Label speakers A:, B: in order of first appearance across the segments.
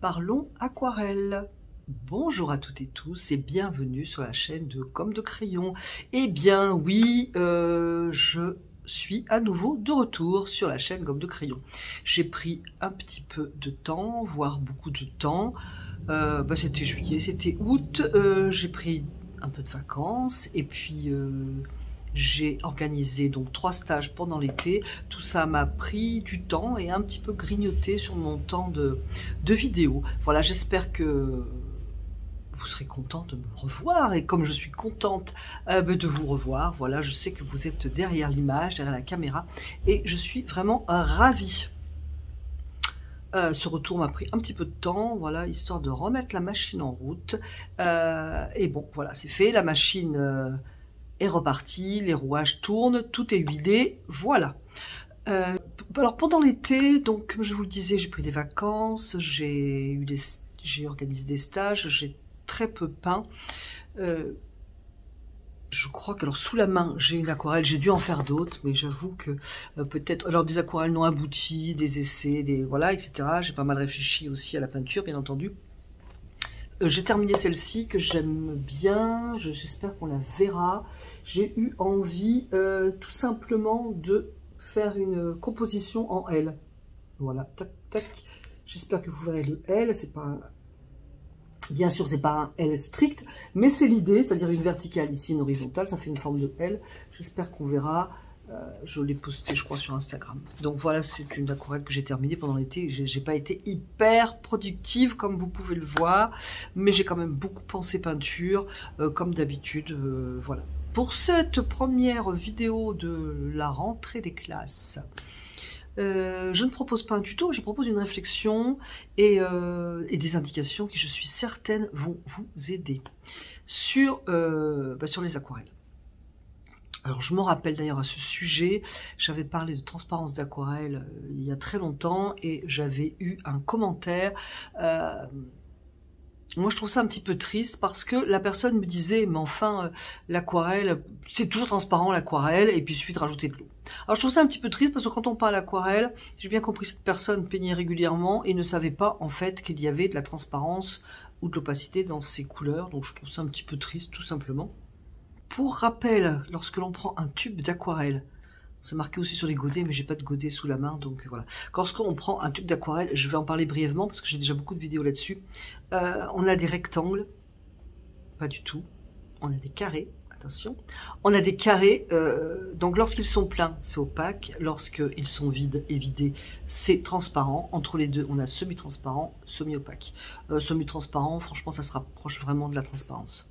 A: Parlons aquarelle. Bonjour à toutes et tous et bienvenue sur la chaîne de Gomme de Crayon. Eh bien oui, je suis à nouveau de retour sur la chaîne Gomme de Crayon. J'ai pris un petit peu de temps, voire beaucoup de temps. C'était juillet, c'était août, j'ai pris un peu de vacances et puis j'ai organisé donc 3 stages pendant l'été. Tout ça m'a pris du temps et un petit peu grignoté sur mon temps de vidéo. Voilà, j'espère que vous serez content de me revoir et comme je suis contente de vous revoir, voilà, je sais que vous êtes derrière l'image, derrière la caméra et je suis vraiment ravie. Ce retour m'a pris un petit peu de temps, voilà, histoire de remettre la machine en route. Et bon, voilà, c'est fait, la machine est repartie, les rouages tournent, tout est huilé, voilà. Alors pendant l'été, donc comme je vous le disais, j'ai pris des vacances, j'ai organisé des stages, j'ai très peu peint. Je crois que alors sous la main j'ai une aquarelle, j'ai dû en faire d'autres, mais j'avoue que peut-être alors des aquarelles non abouties, des essais, des voilà, etc. J'ai pas mal réfléchi aussi à la peinture, bien entendu. J'ai terminé celle-ci que j'aime bien, j'espère qu'on la verra. J'ai eu envie tout simplement de faire une composition en L. Voilà, tac, tac. J'espère que vous verrez le L, c'est pas un... Bien sûr, c'est pas un L strict, mais c'est l'idée, c'est-à-dire une verticale ici, une horizontale, ça fait une forme de L. J'espère qu'on verra. Je l'ai posté, je crois, sur Instagram. Donc voilà, c'est une aquarelle que j'ai terminée pendant l'été. J'ai pas été hyper productive, comme vous pouvez le voir, mais j'ai quand même beaucoup pensé peinture, comme d'habitude. Voilà. Pour cette première vidéo de la rentrée des classes, je ne propose pas un tuto, je propose une réflexion et des indications qui, je suis certaine, vont vous aider sur les aquarelles. Alors, je me rappelle d'ailleurs à ce sujet, j'avais parlé de transparence d'aquarelle il y a très longtemps et j'avais eu un commentaire. Moi, je trouve ça un petit peu triste parce que la personne me disait, mais enfin, l'aquarelle, c'est toujours transparent l'aquarelle et puis il suffit de rajouter de l'eau. Alors, je trouve ça un petit peu triste parce que quand on parle aquarelle, j'ai bien compris que cette personne peignait régulièrement et ne savait pas en fait qu'il y avait de la transparence ou de l'opacité dans ses couleurs. Donc, je trouve ça un petit peu triste tout simplement. Pour rappel, lorsque l'on prend un tube d'aquarelle, c'est marqué aussi sur les godets, mais j'ai pas de godet sous la main, donc voilà. Lorsqu'on prend un tube d'aquarelle, je vais en parler brièvement parce que j'ai déjà beaucoup de vidéos là-dessus. On a des rectangles, pas du tout. On a des carrés, attention. On a des carrés, donc lorsqu'ils sont pleins, c'est opaque. Lorsqu'ils sont vides et vidés, c'est transparent. Entre les deux, on a semi-transparent, semi-opaque. Semi-transparent, franchement, ça se rapproche vraiment de la transparence.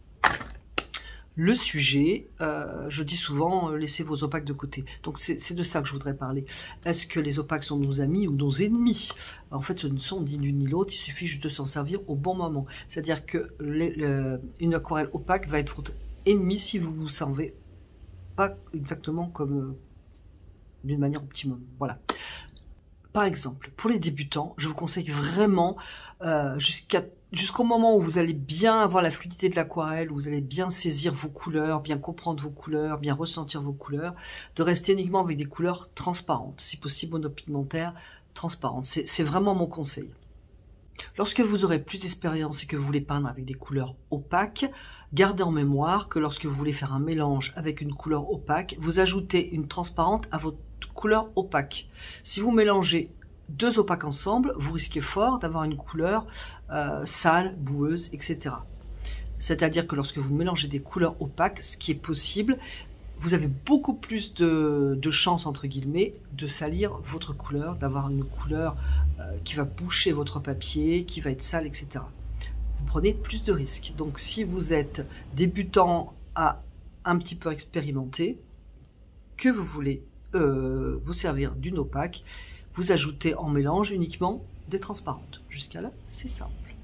A: Le sujet, je dis souvent, laissez vos opaques de côté. Donc c'est de ça que je voudrais parler. Est-ce que les opaques sont nos amis ou nos ennemis? En fait, ce ne sont ni l'une ni l'autre, il suffit juste de s'en servir au bon moment. C'est-à-dire que une aquarelle opaque va être votre ennemi si vous vous servez pas exactement comme d'une manière optimum. Voilà. Par exemple, pour les débutants, je vous conseille vraiment, jusqu'au moment où vous allez bien avoir la fluidité de l'aquarelle, où vous allez bien saisir vos couleurs, bien comprendre vos couleurs, bien ressentir vos couleurs, de rester uniquement avec des couleurs transparentes, si possible monopigmentaires transparentes. C'est vraiment mon conseil. Lorsque vous aurez plus d'expérience et que vous voulez peindre avec des couleurs opaques, gardez en mémoire que lorsque vous voulez faire un mélange avec une couleur opaque, vous ajoutez une transparente à votre couleur opaque. Si vous mélangez deux opaques ensemble, vous risquez fort d'avoir une couleur sale, boueuse, etc. C'est-à-dire que lorsque vous mélangez des couleurs opaques, ce qui est possible, vous avez beaucoup plus de chances, entre guillemets, de salir votre couleur, d'avoir une couleur qui va boucher votre papier, qui va être sale, etc. Vous prenez plus de risques. Donc si vous êtes débutant à un petit peu expérimenté, que vous voulez vous servir d'une opaque, vous ajoutez en mélange uniquement des transparentes. Jusqu'à là, c'est simple.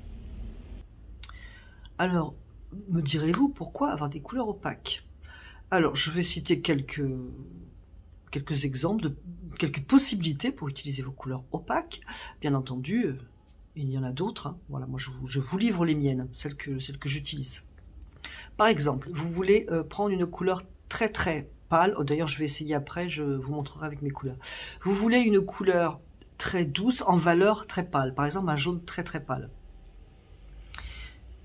A: Alors, me direz-vous pourquoi avoir des couleurs opaques? Alors, je vais citer quelques exemples, quelques possibilités pour utiliser vos couleurs opaques. Bien entendu, il y en a d'autres. Hein. Voilà, moi, je vous livre les miennes, celles que j'utilise. Par exemple, vous voulez prendre une couleur très très pâle. Oh, d'ailleurs, je vais essayer après, je vous montrerai avec mes couleurs. Vous voulez une couleur très douce en valeur très pâle. Par exemple, un jaune très très pâle.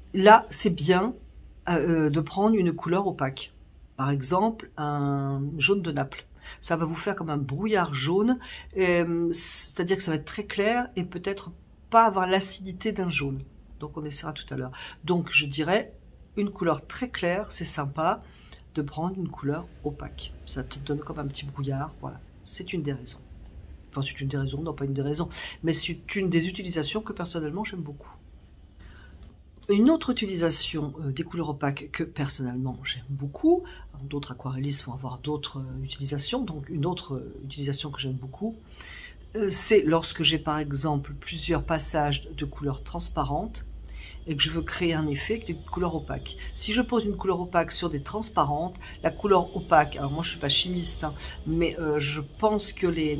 A: là, c'est bien de prendre une couleur opaque. Par exemple, un jaune de Naples. Ça va vous faire comme un brouillard jaune, c'est-à-dire que ça va être très clair et peut-être pas avoir l'acidité d'un jaune. Donc on essaiera tout à l'heure. Donc je dirais, une couleur très claire, c'est sympa de prendre une couleur opaque. Ça te donne comme un petit brouillard, voilà. C'est une des raisons. Enfin, c'est une des raisons, non pas une des raisons, mais c'est une des utilisations que personnellement j'aime beaucoup. Une autre utilisation des couleurs opaques que personnellement j'aime beaucoup, d'autres aquarellistes vont avoir d'autres utilisations, donc une autre utilisation que j'aime beaucoup, c'est lorsque j'ai par exemple plusieurs passages de couleurs transparentes et que je veux créer un effet avec des couleurs opaques. Si je pose une couleur opaque sur des transparentes, la couleur opaque, alors moi je suis pas chimiste, hein, mais je pense que les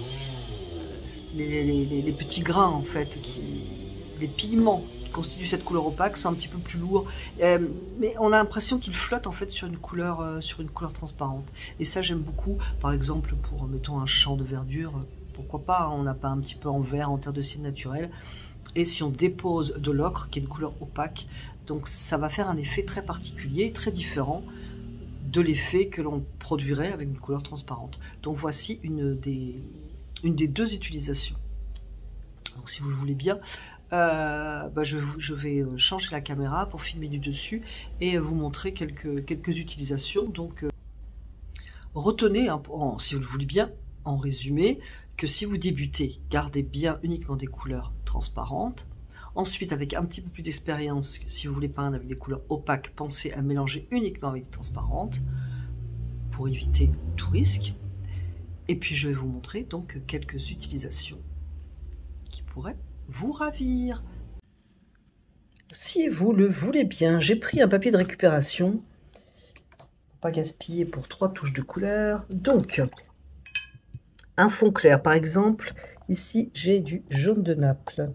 A: petits grains en fait, les pigments constituent cette couleur opaque sont un petit peu plus lourds, mais on a l'impression qu'ils flottent en fait sur une couleur transparente. Et ça j'aime beaucoup, par exemple pour mettons un champ de verdure, pourquoi pas, on n'a pas un petit peu en vert, en terre de ciel naturel. Et si on dépose de l'ocre, qui est une couleur opaque, donc ça va faire un effet très particulier, très différent de l'effet que l'on produirait avec une couleur transparente. Donc voici une des deux utilisations. Donc si vous le voulez bien, je vais changer la caméra pour filmer du dessus et vous montrer quelques utilisations. Donc retenez, hein, si vous le voulez bien, en résumé, que si vous débutez, gardez bien uniquement des couleurs transparentes. Ensuite, avec un petit peu plus d'expérience, si vous voulez peindre avec des couleurs opaques, pensez à mélanger uniquement avec des transparentes pour éviter tout risque. Et puis je vais vous montrer donc quelques utilisations qui pourraient vous ravir. Si vous le voulez bien, j'ai pris un papier de récupération, pas gaspiller pour 3 touches de couleur. Donc, un fond clair, par exemple, ici j'ai du jaune de Naples.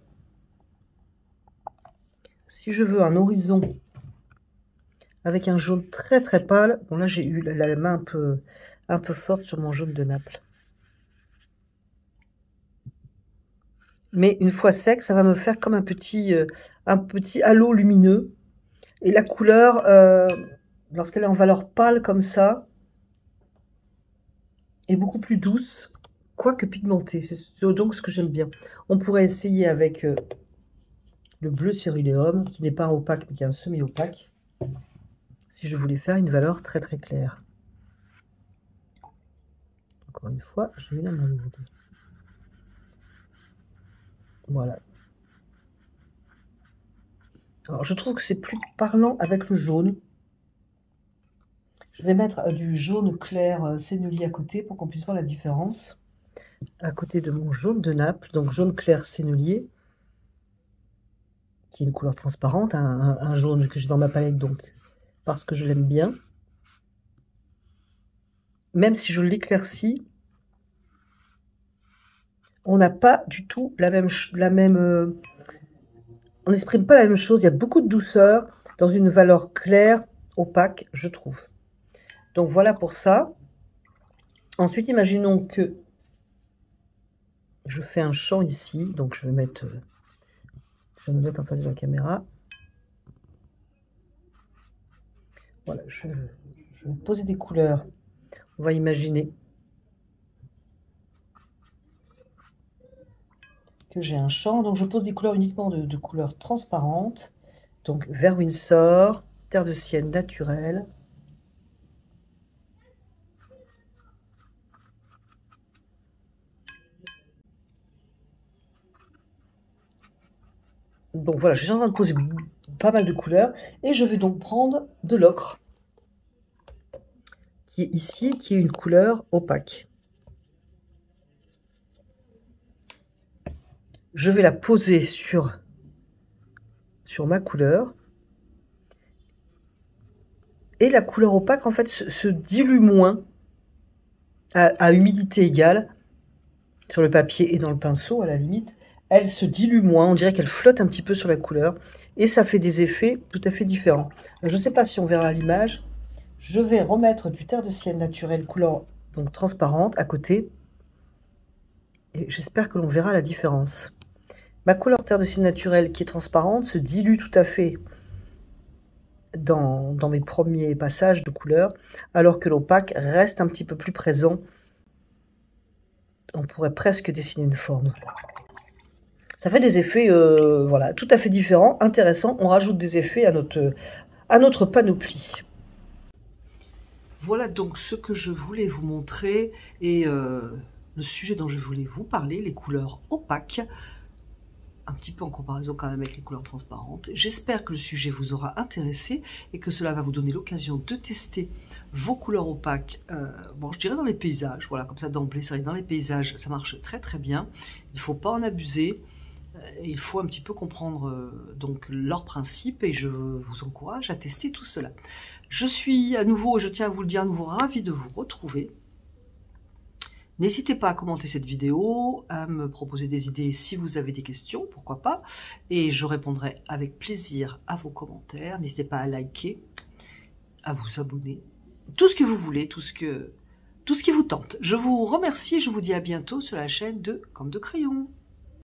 A: Si je veux un horizon avec un jaune très très pâle, bon là j'ai eu la main un peu forte sur mon jaune de Naples. Mais une fois sec, ça va me faire comme un petit halo lumineux. Et la couleur, lorsqu'elle est en valeur pâle comme ça, est beaucoup plus douce, quoique pigmentée. C'est donc ce que j'aime bien. On pourrait essayer avec le bleu céruléum, qui n'est pas un opaque, mais qui est un semi-opaque, si je voulais faire une valeur très très claire. Encore une fois, j'ai eu la main lourde. Voilà. Alors, je trouve que c'est plus parlant avec le jaune. Je vais mettre du jaune clair sennelier à côté pour qu'on puisse voir la différence. À côté de mon jaune de Naples, donc jaune clair sennelier, qui est une couleur transparente, un jaune que j'ai dans ma palette, donc parce que je l'aime bien. Même si je l'éclaircis, on n'a pas du tout on n'exprime pas la même chose. Il y a beaucoup de douceur dans une valeur claire, opaque, je trouve. Donc voilà pour ça. Ensuite, imaginons que je fais un champ ici. Donc je vais me mettre en face de la caméra. Voilà, je vais poser des couleurs. On va imaginer que j'ai un champ, donc je pose des couleurs uniquement de couleurs transparentes, donc vert Winsor, terre de ciel naturelle, donc voilà, je suis en train de poser pas mal de couleurs, et je vais donc prendre de l'ocre, qui est ici, qui est une couleur opaque. Je vais la poser sur ma couleur. Et la couleur opaque, en fait, se dilue moins à humidité égale sur le papier et dans le pinceau, à la limite. Elle se dilue moins, on dirait qu'elle flotte un petit peu sur la couleur. Et ça fait des effets tout à fait différents. Alors, je ne sais pas si on verra à l'image. Je vais remettre du terre de ciel naturel couleur donc transparente à côté. Et j'espère que l'on verra la différence. Ma couleur terre de ciel naturel qui est transparente se dilue tout à fait
B: dans mes premiers passages de couleurs, alors que l'opaque reste un petit peu plus présent. On pourrait presque dessiner une forme. Ça fait des effets voilà, tout à fait différents, intéressants. On rajoute des effets à notre panoplie.
A: Voilà donc ce que je voulais vous montrer et le sujet dont je voulais vous parler, les couleurs opaques, un petit peu en comparaison quand même avec les couleurs transparentes. J'espère que le sujet vous aura intéressé et que cela va vous donner l'occasion de tester vos couleurs opaques, bon je dirais dans les paysages, voilà, comme ça d'emblée, c'est vrai que dans les paysages ça marche très très bien, il ne faut pas en abuser, il faut un petit peu comprendre donc leur principe et je vous encourage à tester tout cela. Je suis à nouveau, je tiens à vous le dire à nouveau, ravie de vous retrouver. N'hésitez pas à commenter cette vidéo, à me proposer des idées si vous avez des questions, pourquoi pas, et je répondrai avec plaisir à vos commentaires. N'hésitez pas à liker, à vous abonner, tout ce que vous voulez, tout ce qui vous tente. Je vous remercie et je vous dis à bientôt sur la chaîne de Comme de Crayon.